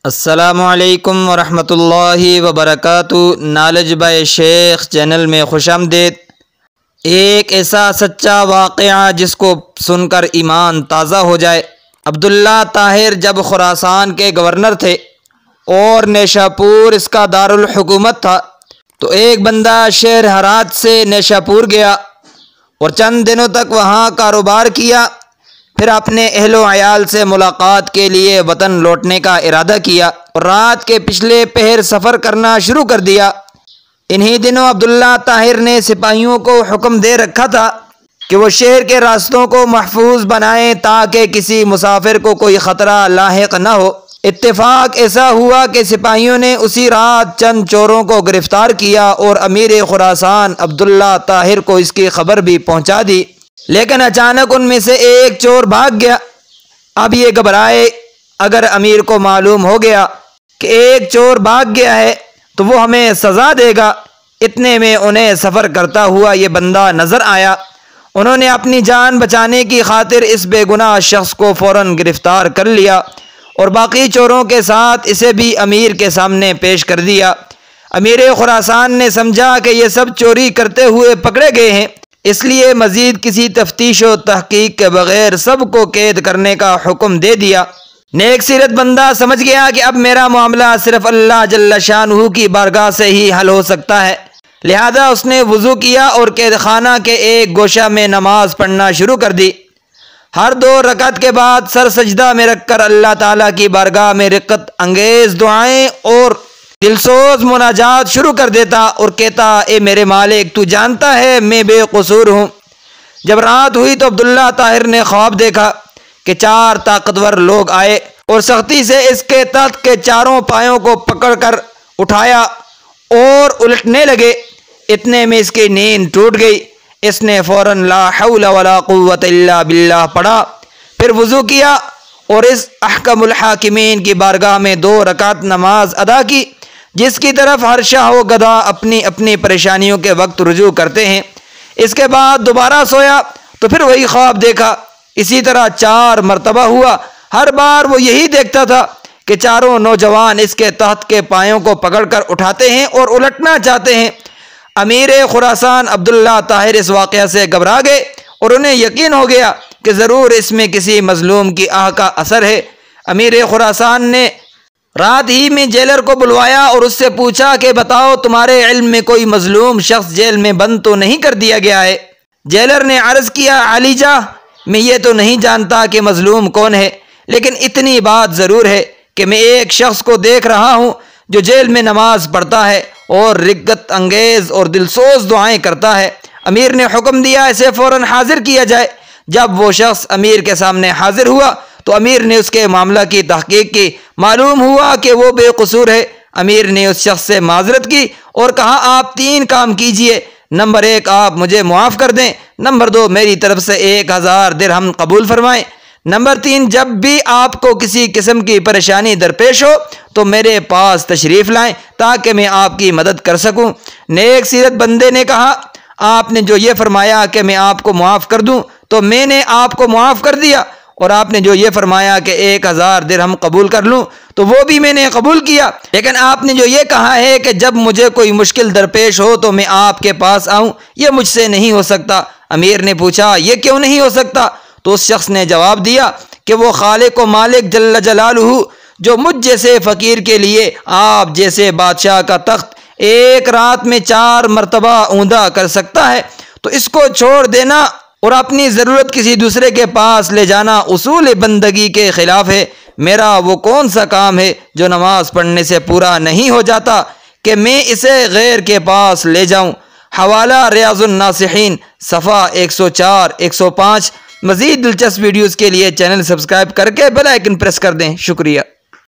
السلام علیکم ورحمۃ اللہ وبرکاتہ۔ نالج بائی شیخ چینل میں خوش آمدید۔ ایک ایسا سچا واقعہ جس کو سن کر ایمان تازہ ہو جائے۔ عبداللہ طاہر جب خراسان کے گورنر تھے اور نیشا پور اس کا دارالحکومت تھا، تو ایک بندہ شہر ہرات سے نیشا پور گیا اور چند دنوں تک وہاں کاروبار کیا، پھر اپنے اہل و عیال سے ملاقات کے لیے وطن لوٹنے کا ارادہ کیا اور رات کے پچھلے پہر سفر کرنا شروع کر دیا۔ انہی دنوں عبداللہ طاہر نے سپاہیوں کو حکم دے رکھا تھا کہ وہ شہر کے راستوں کو محفوظ بنائیں تاکہ کسی مسافر کو کوئی خطرہ لاحق نہ ہو۔ اتفاق ایسا ہوا کہ سپاہیوں نے اسی رات چند چوروں کو گرفتار کیا اور امیر خراسان عبداللہ طاہر کو اس کی خبر بھی پہنچا دی، لیکن اچانک ان میں سے ایک چور بھاگ گیا۔ اب یہ گھبرائے، اگر امیر کو معلوم ہو گیا کہ ایک چور بھاگ گیا ہے تو وہ ہمیں سزا دے گا۔ اتنے میں انہیں سفر کرتا ہوا یہ بندہ نظر آیا۔ انہوں نے اپنی جان بچانے کی خاطر اس بے گناہ شخص کو فوراً گرفتار کر لیا اور باقی چوروں کے ساتھ اسے بھی امیر کے سامنے پیش کر دیا۔ امیر خراسان نے سمجھا کہ یہ سب چوری کرتے ہوئے پکڑے گئے ہیں، اس لیے مزید کسی تفتیش و تحقیق کے بغیر سب کو قید کرنے کا حکم دے دیا۔ نیک سیرت بندہ سمجھ گیا کہ اب میرا معاملہ صرف اللہ جل شانہ کی بارگاہ سے ہی حل ہو سکتا ہے، لہذا اس نے وضو کیا اور قید خانہ کے ایک گوشہ میں نماز پڑھنا شروع کر دی۔ ہر 2 رکعت کے بعد سر سجدہ میں رکھ کر اللہ تعالیٰ کی بارگاہ میں رقت انگیز دعائیں اور دلسوز مناجات شروع کر دیتا اور کہتا، اے میرے مالک، تو جانتا ہے میں بے قصور ہوں۔ جب رات ہوئی تو عبداللہ طاہر نے خواب دیکھا کہ 4 طاقتور لوگ آئے اور سختی سے اس کے تخت کے چاروں پایوں کو پکڑ کر اٹھایا اور الٹنے لگے۔ اتنے میں اس کی نیند ٹوٹ گئی۔ اس نے فوراً لا حول ولا قوت الا باللہ پڑھا، پھر وضو کیا اور اس احکم الحاکمین کی بارگاہ میں 2 رکعت نماز ادا کی، جس کی طرف ہر شاہ و گدھا اپنی اپنی پریشانیوں کے وقت رجوع کرتے ہیں۔ اس کے بعد دوبارہ سویا تو پھر وہی خواب دیکھا۔ اسی طرح 4 مرتبہ ہوا۔ ہر بار وہ یہی دیکھتا تھا کہ چاروں نوجوان اس کے تحت کے پایوں کو پکڑ کر اٹھاتے ہیں اور الٹنا چاہتے ہیں۔ امیر خراسان عبداللہ طاہر اس واقعہ سے گھبرا گئے اور انہیں یقین ہو گیا کہ ضرور اس میں کسی مظلوم کی آہ کا اثر ہے۔ امیر خراسان نے رات ہی میں جیلر کو بلوایا اور اس سے پوچھا کہ بتاؤ، تمہارے علم میں کوئی مظلوم شخص جیل میں بند تو نہیں کر دیا گیا ہے؟ جیلر نے عرض کیا، عالی جاہ، میں یہ تو نہیں جانتا کہ مظلوم کون ہے، لیکن اتنی بات ضرور ہے کہ میں ایک شخص کو دیکھ رہا ہوں جو جیل میں نماز پڑھتا ہے اور رقت انگیز اور دلسوز دعائیں کرتا ہے۔ امیر نے حکم دیا اسے فوراً حاضر کیا جائے۔ جب وہ شخص امیر کے سامنے حاضر ہوا تو امیر نے اس کے معاملہ کی تحقیق کی۔ معلوم ہوا کہ وہ بے قصور ہے۔ امیر نے اس شخص سے معذرت کی اور کہا، آپ 3 کام کیجئے۔ نمبر 1، آپ مجھے معاف کر دیں۔ نمبر 2، میری طرف سے 1000 درہم قبول فرمائیں۔ نمبر 3، جب بھی آپ کو کسی قسم کی پریشانی درپیش ہو تو میرے پاس تشریف لائیں تاکہ میں آپ کی مدد کر سکوں۔ نیک سیرت بندے نے کہا، آپ نے جو یہ فرمایا کہ میں آپ کو معاف کر دوں تو میں نے آپ کو معاف کر دیا، اور آپ نے جو یہ فرمایا کہ 1000 درہم قبول کر لوں تو وہ بھی میں نے قبول کیا، لیکن آپ نے جو یہ کہا ہے کہ جب مجھے کوئی مشکل درپیش ہو تو میں آپ کے پاس آؤں، یہ مجھ سے نہیں ہو سکتا۔ امیر نے پوچھا، یہ کیوں نہیں ہو سکتا؟ تو اس شخص نے جواب دیا کہ وہ خالق و مالک جل جلالہ جو مجھ جیسے فقیر کے لیے آپ جیسے بادشاہ کا تخت ایک رات میں 4 مرتبہ اوندا کر سکتا ہے، تو اس کو چھوڑ دینا اور اپنی ضرورت کسی دوسرے کے پاس لے جانا اصول بندگی کے خلاف ہے۔ میرا وہ کون سا کام ہے جو نماز پڑھنے سے پورا نہیں ہو جاتا کہ میں اسے غیر کے پاس لے جاؤں؟ حوالہ ریاض الناصحین، صفحہ 104 105۔ مزید دلچسپ ویڈیوز کے لیے چینل سبسکرائب کر کے بیل آئیکن پریس کر دیں۔ شکریہ۔